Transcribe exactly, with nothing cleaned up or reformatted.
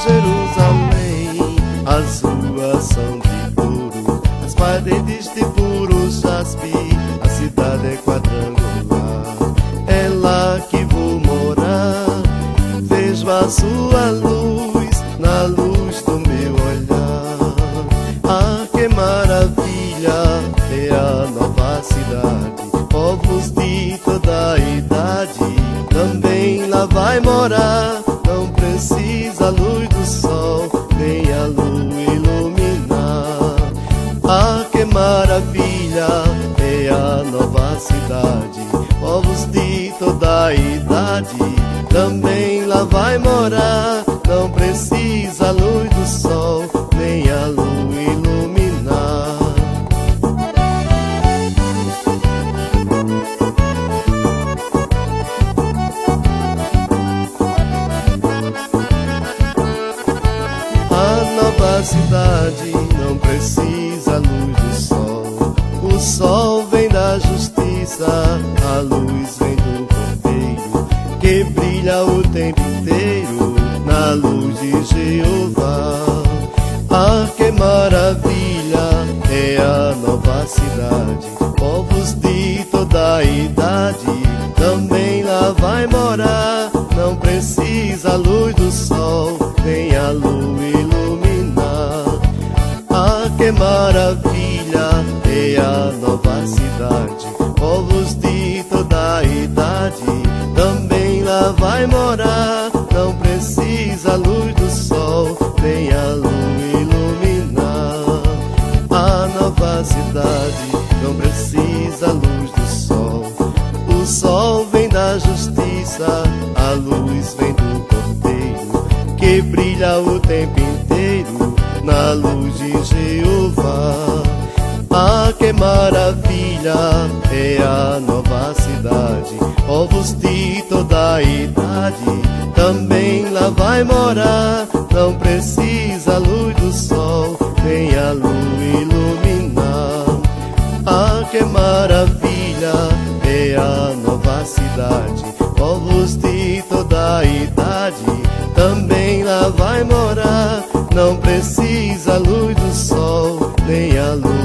Jerusalém, as ruas são de ouro, as paredes de puro jaspe, a cidade é quadrangular, é lá que vou morar. Vejo a sua luz na luz do meu olhar. Ah, que maravilha, é a nova cidade, povos de toda a idade também lá vai morar. Não precisa a luz do sol, nem a lua iluminar. Ah, que maravilha, é a nova cidade, povos de toda a idade também lá vai morar. Não precisa a luz do sol, nem a lua iluminar. A nova cidade não precisa a luz do sol. O sol vem da justiça, a luz vem do Cordeiro, que brilha o tempo inteiro na luz de Jeová. Ah, que maravilha, é a nova cidade, povos de toda a idade também lá vai morar. Não precisa a luz do sol, nem a lua iluminar. Ah, que maravilha, é a nova cidade, povos de toda a idade também lá vai morar. Não precisa a luz do sol, nem a lua iluminar. A nova cidade não precisa a luz do sol. O sol vem da justiça, a luz vem do Cordeiro, que brilha o tempo inteiro na luz de Jeová. Ah, que maravilha, é a nova cidade, povos de toda a idade também lá vai morar. Não precisa a luz do sol, nem a lua iluminar. Ah, que maravilha, é a nova cidade, povos de toda a idade também lá vai morar. Não precisa a luz do sol, nem a lua